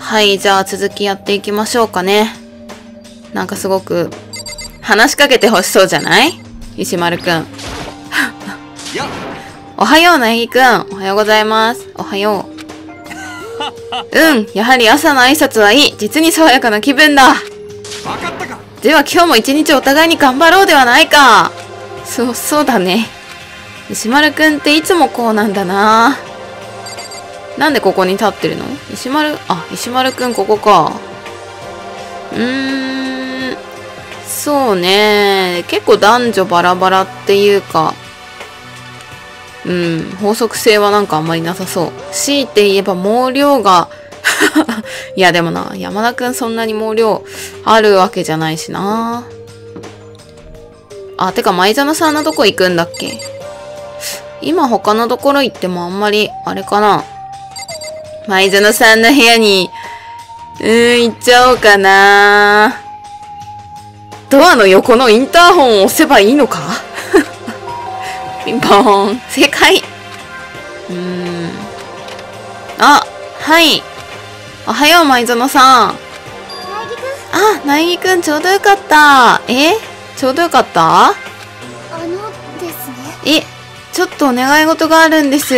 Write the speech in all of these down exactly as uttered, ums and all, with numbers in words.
はい、じゃあ続きやっていきましょうかね。なんかすごく、話しかけてほしそうじゃない？石丸くん。おはよう、なぎくん。おはようございます。おはよう。うん、やはり朝の挨拶はいい。実に爽やかな気分だ。では今日も一日お互いに頑張ろうではないか。そう、そうだね。石丸くんっていつもこうなんだな。なんでここに立ってるの？石丸、あ、石丸くんここか。うーん、そうね。結構男女バラバラっていうか、うん、法則性はなんかあんまりなさそう。強いて言えば毛量が、いやでもな、山田くんそんなに毛量あるわけじゃないしな。あ、てか舞園さんのとこ行くんだっけ？今他のところ行ってもあんまり、あれかな。舞園さんの部屋に、うーん、行っちゃおうかな。ドアの横のインターホンを押せばいいのか？ピンポーン。正解。うーん。あ、はい。おはよう、舞園さん。あ、なぎくん、ちょうどよかった。え？ちょうどよかった？ あのですえ、 ね。 ちょっとお願い事があるんです。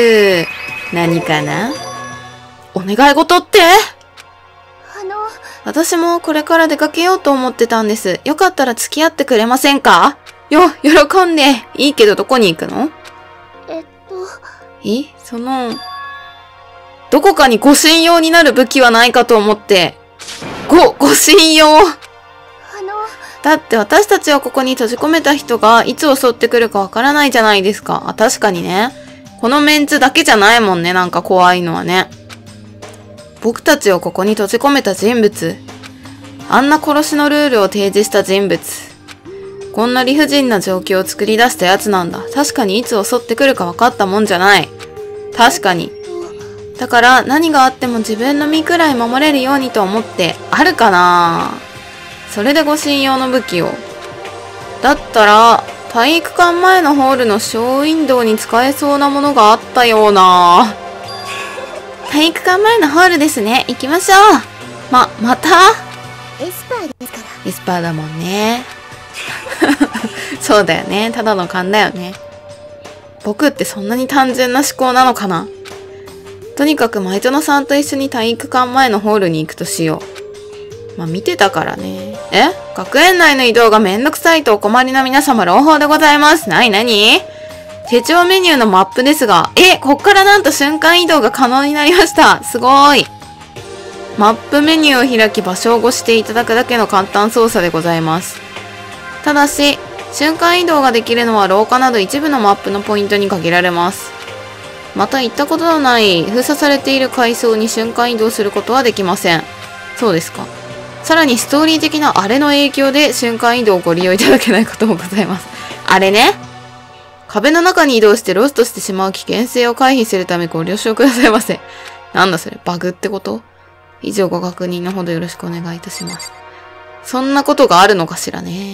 何かな？お願い事って？ あの、 私もこれから出かけようと思ってたんです。よかったら付き合ってくれませんか？よ、喜んで。いいけどどこに行くの？ えっと。 え、その、どこかに護身用になる武器はないかと思って。ご、護身用。 あの、 だって私たちをここに閉じ込めた人がいつ襲ってくるかわからないじゃないですか。あ、確かにね。このメンツだけじゃないもんね、なんか怖いのはね。僕たちをここに閉じ込めた人物。あんな殺しのルールを提示した人物。こんな理不尽な状況を作り出したやつなんだ。確かにいつ襲ってくるか分かったもんじゃない。確かに。だから何があっても自分の身くらい守れるようにと思ってあるかな。それで護身用の武器を。だったら体育館前のホールのショーウィンドウに使えそうなものがあったような。体育館前のホールですね。行きましょう。ま、また？ エスパーですから。 エスパーだもんね。そうだよね。ただの勘だよね。僕ってそんなに単純な思考なのかな。とにかく舞園さんと一緒に体育館前のホールに行くとしよう。まあ見てたからね。え？学園内の移動がめんどくさいとお困りの皆様朗報でございます。なになに？手帳メニューのマップですが、え、こっからなんと瞬間移動が可能になりました。すごーい。マップメニューを開き場所をご指定いただくだけの簡単操作でございます。ただし、瞬間移動ができるのは廊下など一部のマップのポイントに限られます。また行ったことのない封鎖されている階層に瞬間移動することはできません。そうですか。さらにストーリー的なあれの影響で瞬間移動をご利用いただけないこともございます。あれね。壁の中に移動してロストしてしまう危険性を回避するためご了承くださいませ。なんだそれ、バグってこと？以上ご確認のほどよろしくお願いいたします。そんなことがあるのかしらね。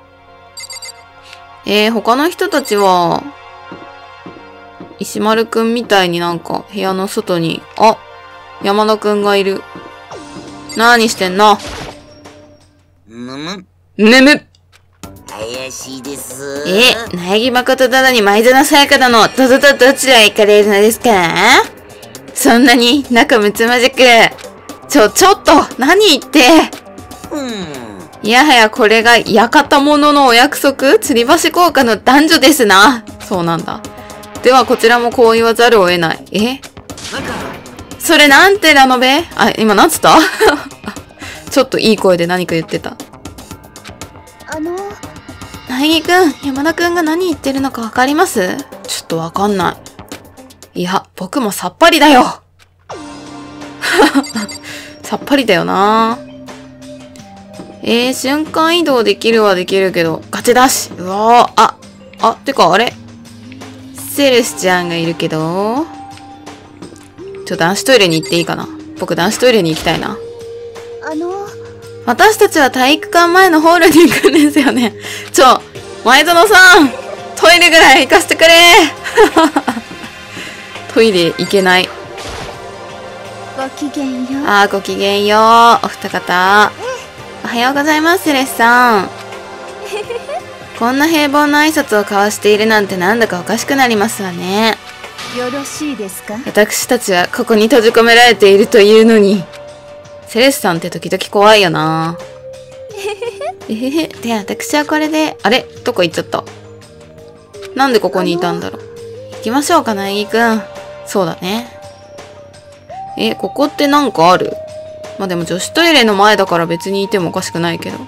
えー、他の人たちは、石丸くんみたいになんか部屋の外に、あ、山田くんがいる。なーにしてんの？ むむ。 むむ。 怪しいです。 え、苗木誠殿に舞園さやか殿、どどどどちらへ行かれるのですか？そんなに仲睦まじく。ちょ、ちょっと、何言って。 うん。 いやはやこれが館者のお約束？吊り橋効果の男女ですな。そうなんだ。ではこちらもこう言わざるを得ない。え？ なんか、 それなんてラノベ？あ、今なんつったちょっといい声で何か言ってた。 あの、 苗木くん、山田くんが何言ってるのかわかります？ちょっとわかんない。いや、僕もさっぱりだよさっぱりだよな。えー、瞬間移動できるはできるけど、ガチだし。うわー、あ、あ、てかあれセレスちゃんがいるけど、ちょ、男子トイレに行っていいかな？僕男子トイレに行きたいな。 あの、 私たちは体育館前のホールに行くんですよね。ちょ、前園さんトイレぐらい行かせてくれトイレ行けない。 ごきげんよう。 あー、ごきげんよう。お二方。おはようございます、セレスさん。こんな平凡な挨拶を交わしているなんてなんだかおかしくなりますわね。 よろしいですか？ 私たちはここに閉じ込められているというのに。セレスさんって時々怖いよな。えへへ。で、私はこれで、あれどこ行っちゃった。なんでここにいたんだろう。行きましょうか、なぎくん。そうだね。え、ここってなんかある？まあ、でも女子トイレの前だから別にいてもおかしくないけど。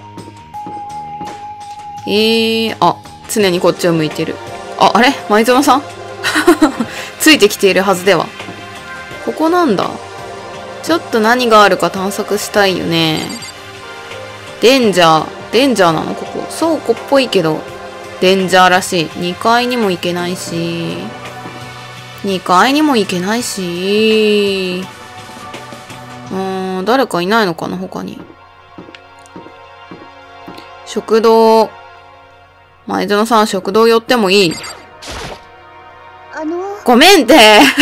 えー、あ、常にこっちを向いてる。あ、あれ舞園さんついてきているはずでは。ここなんだ。ちょっと何があるか探索したいよね。デンジャー。デンジャーなのここ。倉庫っぽいけど、デンジャーらしい。にかいにも行けないし。にかいにも行けないし。うーん、誰かいないのかな他に。食堂。前園さん、食堂寄ってもいい？ あのごめんって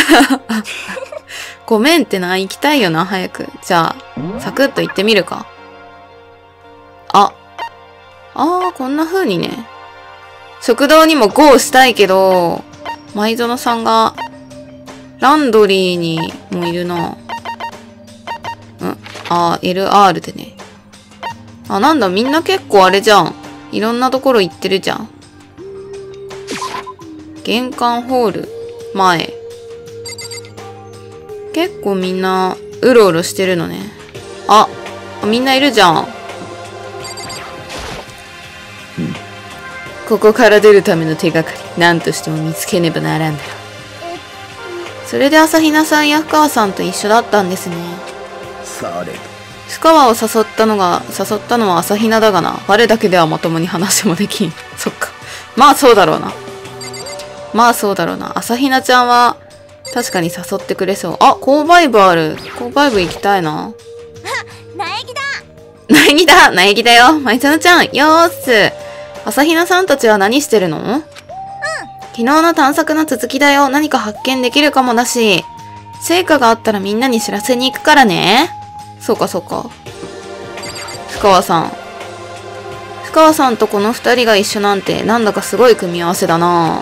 ごめんってな、行きたいよな、早く。じゃあ、サクッと行ってみるか。あ。あー、こんな風にね。食堂にもゴーしたいけど、舞園さんが、ランドリーにもいるな。うん。あー、エルアール でね。あ、なんだ、みんな結構あれじゃん。いろんなところ行ってるじゃん。玄関ホール、前。結構みんな、うろうろしてるのね。あ、みんないるじゃん。うん、ここから出るための手がかり、何としても見つけねばならんだろう。それで朝比奈さんや深川さんと一緒だったんですね。 それ。 深川を誘ったのが、誘ったのは朝比奈だがな。我だけではまともに話もできん。そっか。まあそうだろうな。まあそうだろうな。朝比奈ちゃんは、確かに誘ってくれそう。あ、購買部ある。購買部行きたいな。 あ、苗木だ。 苗木だ苗木だよ。舞園ちゃん、よーっす。朝比奈さんたちは何してるの？うん。昨日の探索の続きだよ。何か発見できるかもだし。成果があったらみんなに知らせに行くからね。そうかそうか。深川さん。深川さんとこの二人が一緒なんてなんだかすごい組み合わせだな。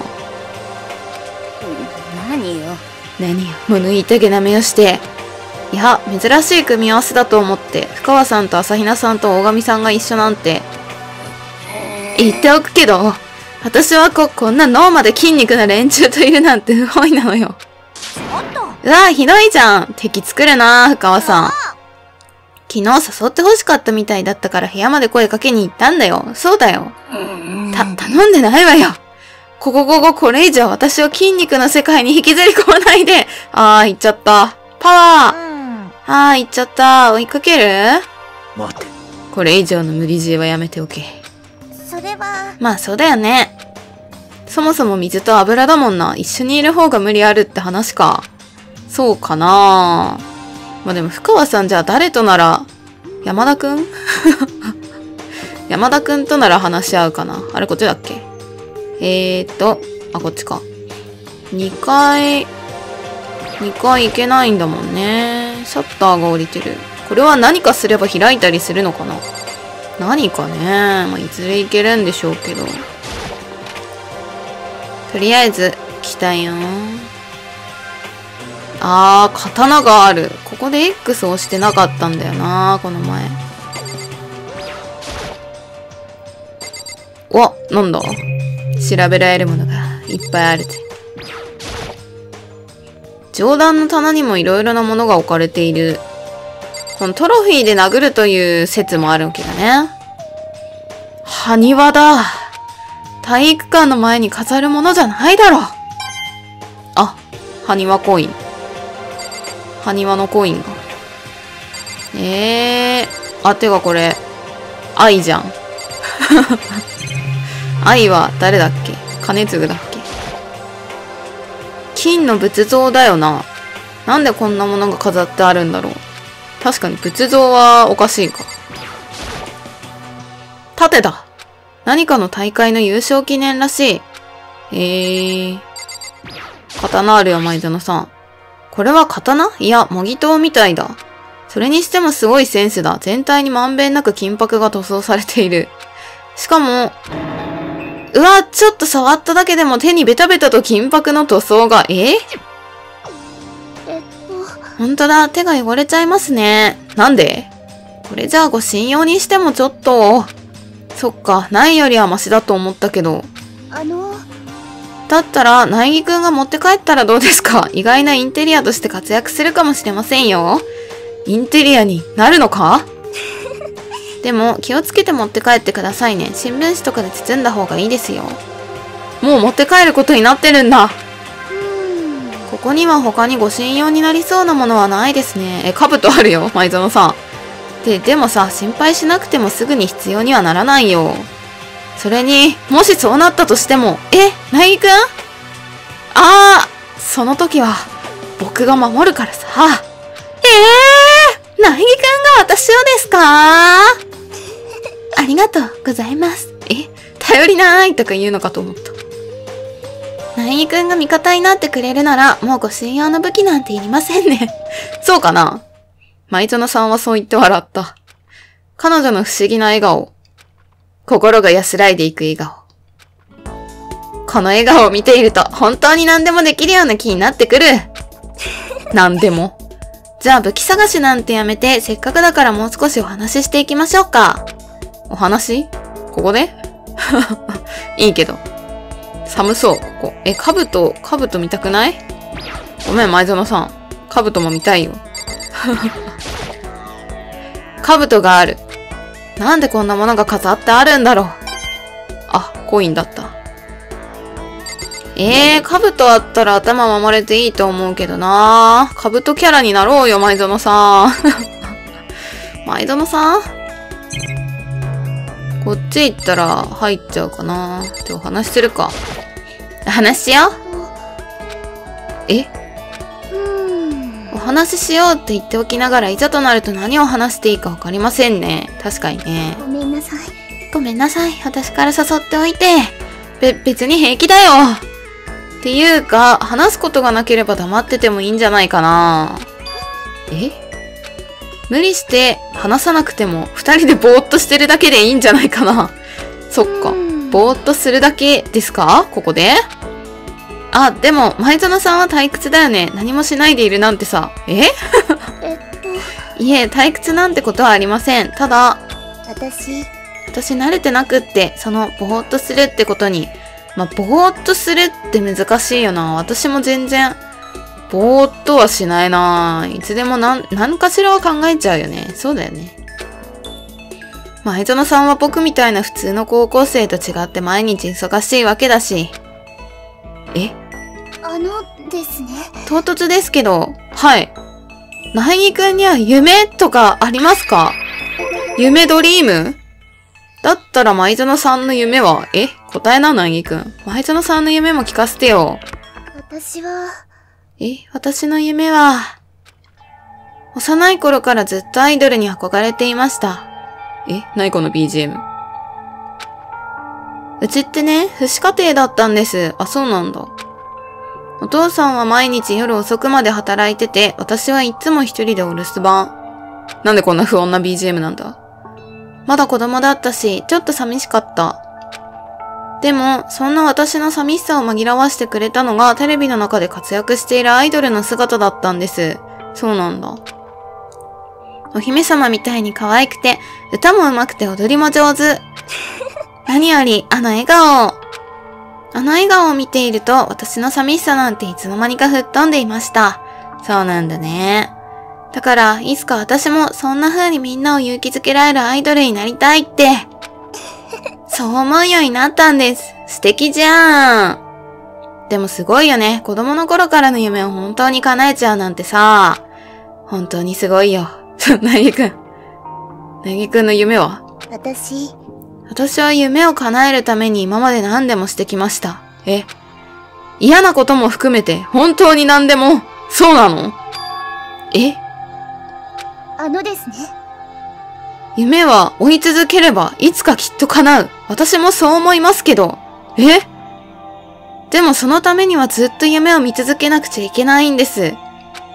何よ。 何よ、物言いたげな目をして。いや、珍しい組み合わせだと思って、深川さんと朝比奈さんと大神さんが一緒なんて。言っておくけど、私はこ、こんな脳まで筋肉な連中といるなんて不本意なのよ。うわぁ、ひどいじゃん。敵作るなぁ、深川さん。昨日誘って欲しかったみたいだったから部屋まで声かけに行ったんだよ。そうだよ。た、頼んでないわよ。こここここれ以上私を筋肉の世界に引きずり込まないで。あー、行っちゃった。パワー。あー、行っちゃった。追いかける？ 待て。 これ以上の無理強いはやめておけ。 それは。 まあそうだよね。そもそも水と油だもんな。一緒にいる方が無理あるって話か。そうかな。まあでも深川さんじゃあ誰となら、山田くん山田くんとなら話し合うかな。あれこっちだっけ？えーっと、あ、こっちか。にかい、にかい行けないんだもんね。シャッターが降りてる。これは何かすれば開いたりするのかな？何かね。まあ、いずれ行けるんでしょうけど。とりあえず、来たよ。あー、刀がある。ここで X を押してなかったんだよな、この前。わ、なんだ？調べられるものがいっぱいあるぜ。上段の棚にもいろいろなものが置かれている。このトロフィーで殴るという説もあるわけだね。埴輪だ。体育館の前に飾るものじゃないだろ。あ、埴輪コイン。埴輪のコインが。えー。あ、てかこれ、愛じゃん。愛は誰だっけ？金継だっけ？金の仏像だよな。なんでこんなものが飾ってあるんだろう。確かに仏像はおかしいか。盾だ。何かの大会の優勝記念らしい。えー。刀あるよ、舞園さん。 これは刀？いや、模擬刀みたいだ。それにしてもすごいセンスだ。全体にまんべんなく金箔が塗装されている。しかも、うわ、ちょっと触っただけでも手にベタベタと金箔の塗装が、ええっと。 ほんとだ、手が汚れちゃいますね。なんで？これじゃあご信用にしてもちょっと。そっか、ないよりはマシだと思ったけど。 あの。 だったら、苗木くんが持って帰ったらどうですか？意外なインテリアとして活躍するかもしれませんよ。インテリアになるのか？でも、気をつけて持って帰ってくださいね。新聞紙とかで包んだ方がいいですよ。もう持って帰ることになってるんだ。ここには他にご信用になりそうなものはないですね。え、兜あるよ、前園さん。で、でもさ、心配しなくてもすぐに必要にはならないよ。それに、もしそうなったとしても、え、苗木くん？あー、その時は、僕が守るからさ。えー、苗木くんが私をですか？ありがとうございます。え、頼りないとか言うのかと思った。苗木くんが味方になってくれるなら、もうご信用の武器なんていりませんね。そうかな？前園さんはそう言って笑った。彼女の不思議な笑顔。心が安らいでいく笑顔。この笑顔を見ていると、本当に何でもできるような気になってくる。何でも。じゃあ武器探しなんてやめて、せっかくだからもう少しお話ししていきましょうか。お話？ここでいいけど。寒そう、ここ。え、兜、兜見たくない？ごめん、前園さん。兜も見たいよ。兜がある。なんでこんなものが飾ってあるんだろう。あ、コインだった。えー、兜あったら頭守れていいと思うけどなー。兜キャラになろうよ、前園さん。前園さん？こっち行ったら入っちゃうかな。じゃあお話しするか。話しよう。え？お話ししようって言っておきながらいざとなると何を話していいかわかりませんね。確かにね。 ごめんなさい。 ごめんなさい。私から誘っておいて。べ、別に平気だよ。っていうか、話すことがなければ黙っててもいいんじゃないかな。え？無理して話さなくても二人でぼーっとしてるだけでいいんじゃないかな。そっか。ぼーっとするだけですか？ここで？あ、でも、前園さんは退屈だよね。何もしないでいるなんてさ。え？ えっと。 いえ、退屈なんてことはありません。ただ、 私、 私慣れてなくって、その、ぼーっとするってことに。まあ、ぼーっとするって難しいよな。私も全然、ぼーっとはしないな。いつでもなん、何かしらは考えちゃうよね。そうだよね。前園さんは僕みたいな普通の高校生と違って毎日忙しいわけだし。え？ あのですね。 唐突ですけど、はい。苗木くんには夢とかありますか？夢ドリーム？だったら前園さんの夢は、え？答えな、苗木くん。前園さんの夢も聞かせてよ。 私は、 え？私の夢は、幼い頃からずっとアイドルに憧れていました。え？何この ビージーエム。うちってね、父子家庭だったんです。あ、そうなんだ。お父さんは毎日夜遅くまで働いてて、私はいつも一人でお留守番。なんでこんな不穏な ビージーエム なんだ？まだ子供だったし、ちょっと寂しかった。でも、そんな私の寂しさを紛らわしてくれたのが、テレビの中で活躍しているアイドルの姿だったんです。そうなんだ。お姫様みたいに可愛くて、歌も上手くて踊りも上手。何より、あの笑顔。あの笑顔を見ていると、私の寂しさなんていつの間にか吹っ飛んでいました。そうなんだね。だから、いつか私もそんな風にみんなを勇気づけられるアイドルになりたいって、そう思うようになったんです。素敵じゃん。でもすごいよね。子供の頃からの夢を本当に叶えちゃうなんてさ、本当にすごいよ。苗木くん。苗木くんの夢は？ 私、 私は夢を叶えるために今まで何でもしてきました。え？嫌なことも含めて本当に何でも？そうなの？え？ あのですね。 夢は追い続ければいつかきっと叶う。私もそう思いますけど。え？でもそのためにはずっと夢を見続けなくちゃいけないんです。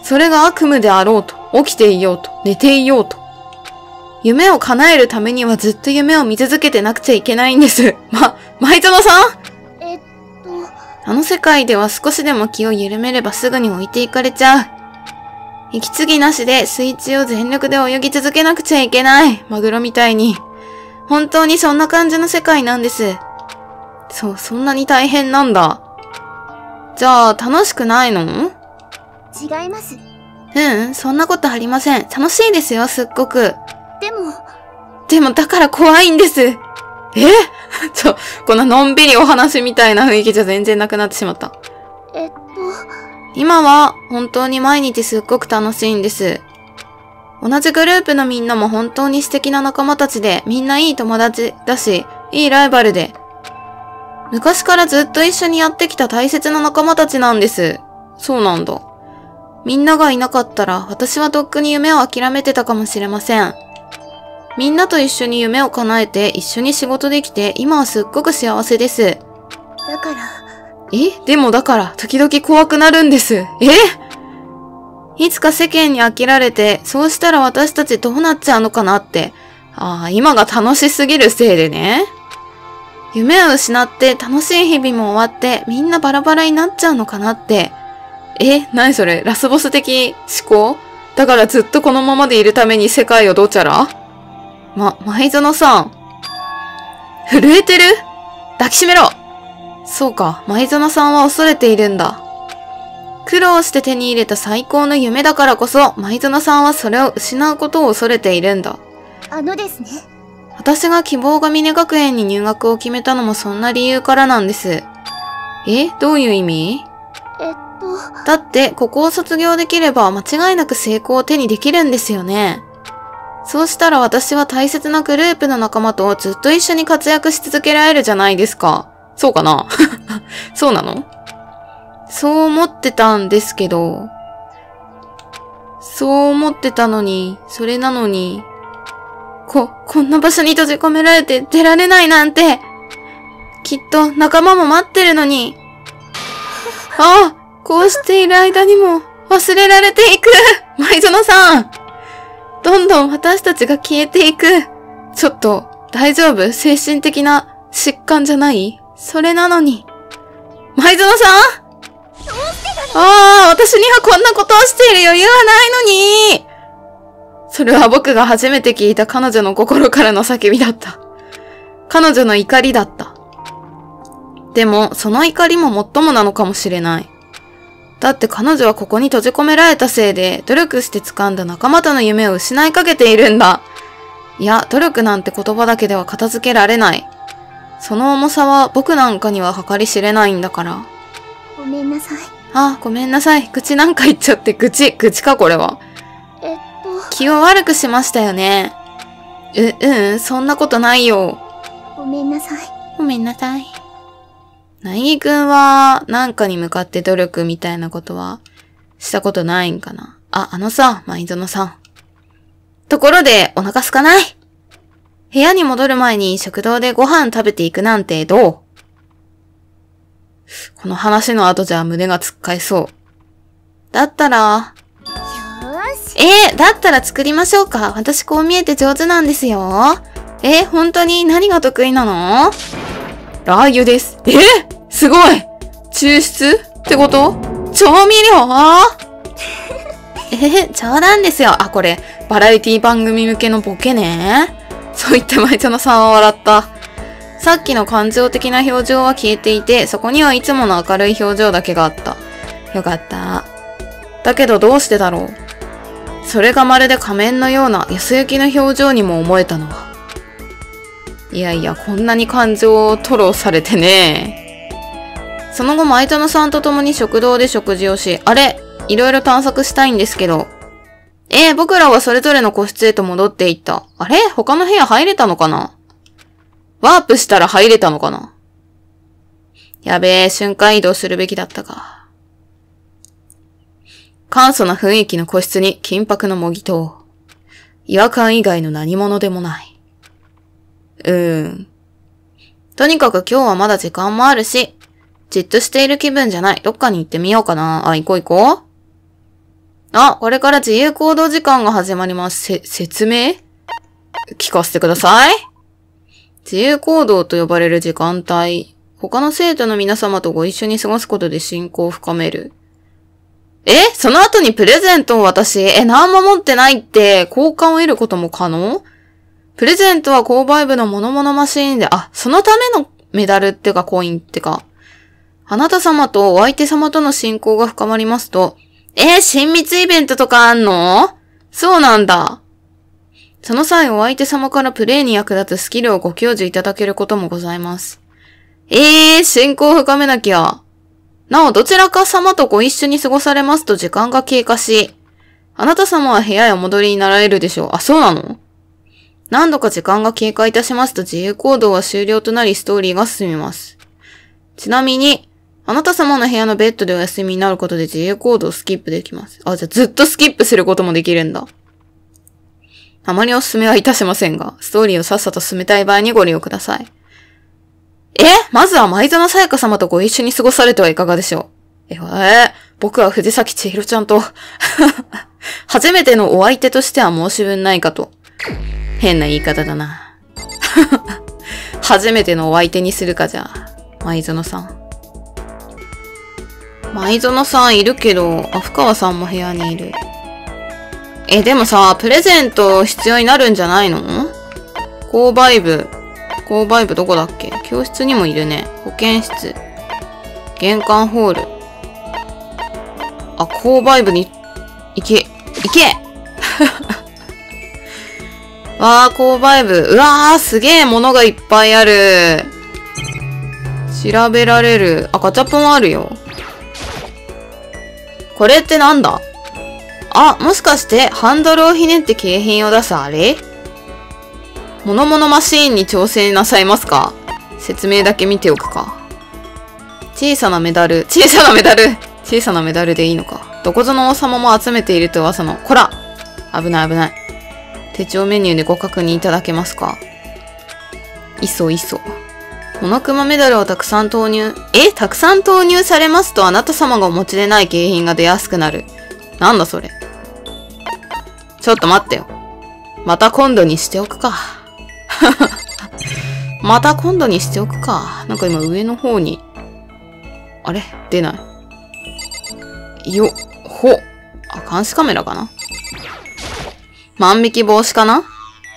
それが悪夢であろうと、起きていようと、寝ていようと。夢を叶えるためにはずっと夢を見続けてなくちゃいけないんです。ま、舞園さんえっと。 あの世界では少しでも気を緩めればすぐに置いていかれちゃう。息継ぎなしで水中を全力で泳ぎ続けなくちゃいけない。マグロみたいに。本当にそんな感じの世界なんです。そう、そんなに大変なんだ。じゃあ、楽しくないの？ 違います。 うん、そんなことありません。楽しいですよ、すっごく。 でも。 でもだから怖いんです。えちょ、こののんびりお話みたいな雰囲気じゃ全然なくなってしまった。 えっと。 今は本当に毎日すっごく楽しいんです。同じグループのみんなも本当に素敵な仲間たちで、みんないい友達だし、いいライバルで。昔からずっと一緒にやってきた大切な仲間たちなんです。そうなんだ。みんながいなかったら、私はとっくに夢を諦めてたかもしれません。みんなと一緒に夢を叶えて、一緒に仕事できて、今はすっごく幸せです。 だから。 え？でもだから、時々怖くなるんです。え？いつか世間に飽きられて、そうしたら私たちどうなっちゃうのかなって。ああ、今が楽しすぎるせいでね。夢を失って楽しい日々も終わって、みんなバラバラになっちゃうのかなって。え？何それ？ラスボス的思考？だからずっとこのままでいるために世界をどちゃら？ま、舞園さん。震えてる？抱きしめろ！そうか、舞園さんは恐れているんだ。苦労して手に入れた最高の夢だからこそ、舞園さんはそれを失うことを恐れているんだ。 あのですね。 私が希望が峰学園に入学を決めたのもそんな理由からなんです。え？どういう意味？ えっと。 だって、ここを卒業できれば間違いなく成功を手にできるんですよね。そうしたら私は大切なグループの仲間とずっと一緒に活躍し続けられるじゃないですか。そうかな？そうなの？そう思ってたんですけど、そう思ってたのに、それなのに、こ、こんな場所に閉じ込められて出られないなんて、きっと仲間も待ってるのに、ああ、こうしている間にも忘れられていく。舞園さん。どんどん私たちが消えていく。ちょっと、大丈夫？精神的な疾患じゃない？それなのに。舞園さん？ああ、私にはこんなことをしている余裕はないのに。それは僕が初めて聞いた彼女の心からの叫びだった。彼女の怒りだった。でも、その怒りももっともなのかもしれない。だって彼女はここに閉じ込められたせいで、努力して掴んだ仲間との夢を失いかけているんだ。いや、努力なんて言葉だけでは片付けられない。その重さは僕なんかには計り知れないんだから。 ごめんなさい。 あ、ごめんなさい。口なんか言っちゃって、口、口かこれは。 えっと。 気を悪くしましたよね。う、うん、そんなことないよ。 ごめんなさい。 ごめんなさい。なぎくんは、なんかに向かって努力みたいなことは、したことないんかな。あ、あのさ、舞園さん。ところで、お腹空かない？部屋に戻る前に食堂でご飯食べていくなんてどう？この話の後じゃ胸がつっかえそう。だったら、 よーし。 えー、だったら作りましょうか。私こう見えて上手なんですよ。えー、本当に何が得意なの？ラー油です。えー、すごい！抽出ってこと？調味料？えー、冗談ですよ。あ、これ、バラエティ番組向けのボケね。そう言って舞園さんは笑った。さっきの感情的な表情は消えていて、そこにはいつもの明るい表情だけがあった。よかった。だけどどうしてだろう。それがまるで仮面のような安行きの表情にも思えたのは。いやいや、こんなに感情を吐露されてね。その後、舞園さんと共に食堂で食事をし、あれ、いろいろ探索したいんですけど。えー、僕らはそれぞれの個室へと戻っていった。あれ？他の部屋入れたのかな？ワープしたら入れたのかな？やべえ、瞬間移動するべきだったか。簡素な雰囲気の個室に金箔の模擬刀。違和感以外の何者でもない。うーん。とにかく今日はまだ時間もあるし、じっとしている気分じゃない。どっかに行ってみようかな。あ、行こう行こう。 あ、これから自由行動時間が始まります。せ、説明聞かせてください。自由行動と呼ばれる時間帯。他の生徒の皆様とご一緒に過ごすことで親交を深める。えその後にプレゼントを渡し、え、何も持ってないって、交換を得ることも可能？プレゼントは購買部のモノモノマシーンで、あ、そのためのメダルってかコインってか。あなた様とお相手様との親交が深まりますと、えー、親密イベントとかあんの？そうなんだ。その際お相手様からプレイに役立つスキルをご教授いただけることもございます。えー、親交を深めなきゃ。なお、どちらか様とご一緒に過ごされますと時間が経過し、あなた様は部屋へお戻りになられるでしょう。あ、そうなの？何度か時間が経過いたしますと自由行動は終了となりストーリーが進みます。ちなみに、あなた様の部屋のベッドでお休みになることで自由行動をスキップできます。あ、じゃあずっとスキップすることもできるんだ。あまりお勧めはいたしませんが、ストーリーをさっさと進めたい場合にご利用ください。えまずは舞園さやか様とご一緒に過ごされてはいかがでしょう？え、えー、僕は藤崎千尋ちゃんと、初めてのお相手としては申し分ないかと。変な言い方だな。初めてのお相手にするかじゃあ、舞園さん。舞園さんいるけど、あ、深川さんも部屋にいる。え、でもさ、プレゼント必要になるんじゃないの？購買部。購買部どこだっけ？教室にもいるね。保健室。玄関ホール。あ、購買部に、行け、行けわー、購買部。うわー、すげー、物がいっぱいある。調べられる。あ、ガチャポンあるよ。これってなんだ？あ、もしかして、ハンドルをひねって景品を出すあれ？モノモノマシーンに挑戦なさいますか？説明だけ見ておくか。小さなメダル。小さなメダル小さなメダルでいいのか。どこぞの王様も集めていると噂の。こら！危ない危ない。手帳メニューでご確認いただけますか？いそいそ。モノクマメダルをたくさん投入。え？たくさん投入されますとあなた様がお持ちでない景品が出やすくなる。なんだそれ。ちょっと待ってよ。また今度にしておくか。また今度にしておくか。なんか今上の方に。あれ？出ない。よ、ほ。あ、監視カメラかな？万引き防止かな？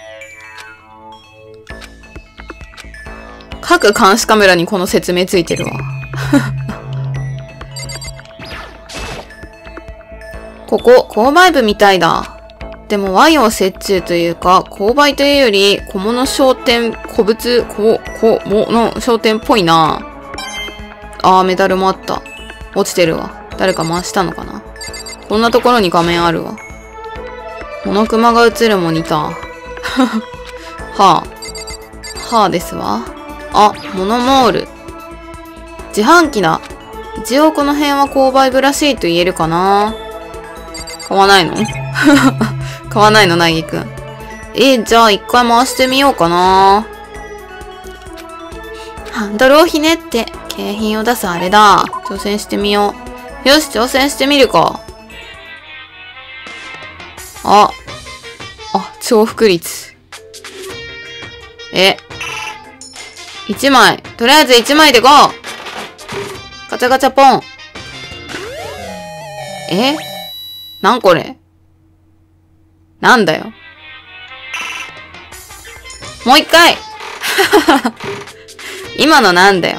各監視カメラにこの説明ついてるわ。ここ、購買部みたいだ。でも和洋折衷というか、購買というより小物商店、古物、こ、こ、もの商店っぽいな。あー、メダルもあった。落ちてるわ。誰か回したのかな。こんなところに画面あるわ。モノクマが映るモニター。はあ。はあですわ。あ、モノモール。自販機だ。一応この辺は購買部らしいと言えるかな。買わないの？買わないの、なぎくん。えー、じゃあ一回回してみようかな。ハンドルをひねって景品を出すあれだ。挑戦してみよう。よし、挑戦してみるか。あ。あ、重複率。え。一枚。とりあえず一枚でゴー。ガチャガチャポン。え？なんこれ？なんだよ。もう一回今のなんだよ。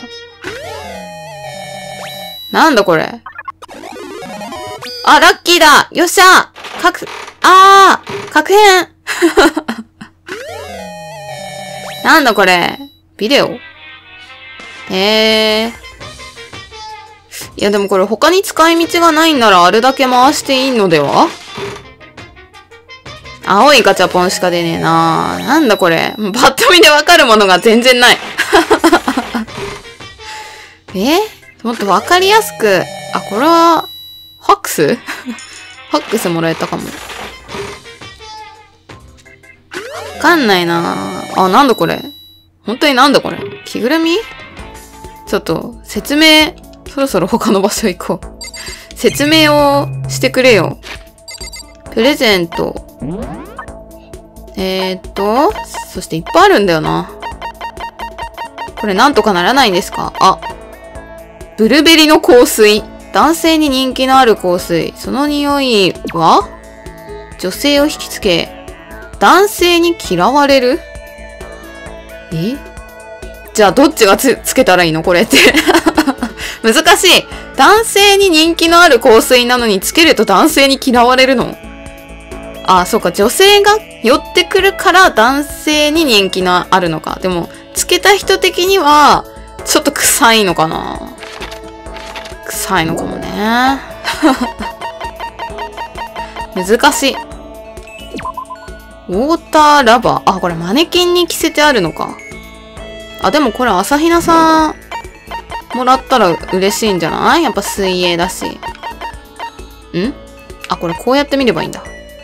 なんだこれ。あ、ラッキーだ！よっしゃ！確、あー！確変なんだこれ。ビデオ？へー。いやでもこれ他に使い道がないんならあれだけ回していいのでは？青いガチャポンしか出ねえな。なんだこれ。パッと見でわかるものが全然ない。え？もっとわかりやすく。あ、これは、ファックス？ファックスもらえたかも。わかんないな。あ、なんだこれ。本当になんだこれ。着ぐるみ？ちょっと、説明、そろそろ他の場所行こう。説明をしてくれよ。 プレゼント。えーっと、そしていっぱいあるんだよな。これなんとかならないんですか？あ、ブルベリの香水。男性に人気のある香水。その匂いは女性を引きつけ、男性に嫌われる？え？じゃあどっちがつ、つけたらいいのこれって。難しい。男性に人気のある香水なのにつけると男性に嫌われるの？あ、そうか。女性が寄ってくるから男性に人気のあるのか。でも、つけた人的には、ちょっと臭いのかな。臭いのかもね。難しい。ウォーターラバー。あ、これマネキンに着せてあるのか。あ、でもこれ朝比奈さんもらったら嬉しいんじゃない？やっぱ水泳だし。ん？あ、これこうやって見ればいいんだ。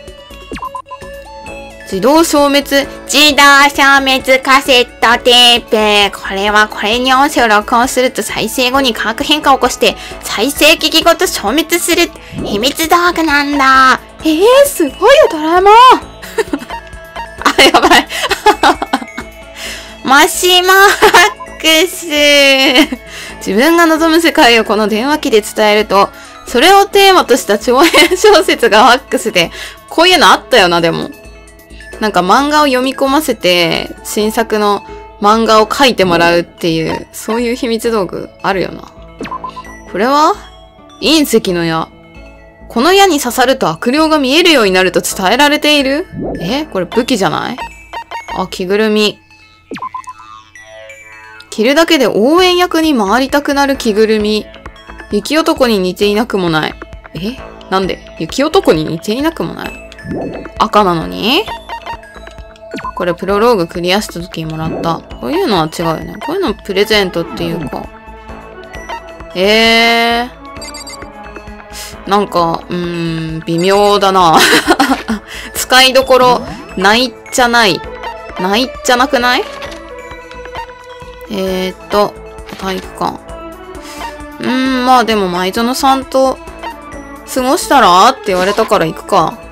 自動消滅、自動消滅カセットテープ。これはこれに音声を録音すると再生後に化学変化を起こして再生機器ごと消滅する秘密道具なんだ。えー、すごいよドラえもん。あ、やばい。もしもファックス。自分が望む世界をこの電話機で伝えると、それをテーマとした長編小説がファックスで、こういうのあったよな、でも。なんか漫画を読み込ませて、新作の漫画を描いてもらうっていう、そういう秘密道具あるよな。これは隕石の矢。この矢に刺さると悪霊が見えるようになると伝えられている？え？これ武器じゃない？あ、着ぐるみ。着るだけで応援役に回りたくなる着ぐるみ。雪男に似ていなくもない。え？なんで？雪男に似ていなくもない。赤なのに？これプロローグクリアした時にもらった。こういうのは違うよね。こういうのプレゼントっていうか。えー。なんか、うーん、微妙だな。使いどころ、ないっちゃない。ないっちゃなくない？えーっと、体育館。うーん、まあでも、舞園さんと過ごしたらって言われたから行くか。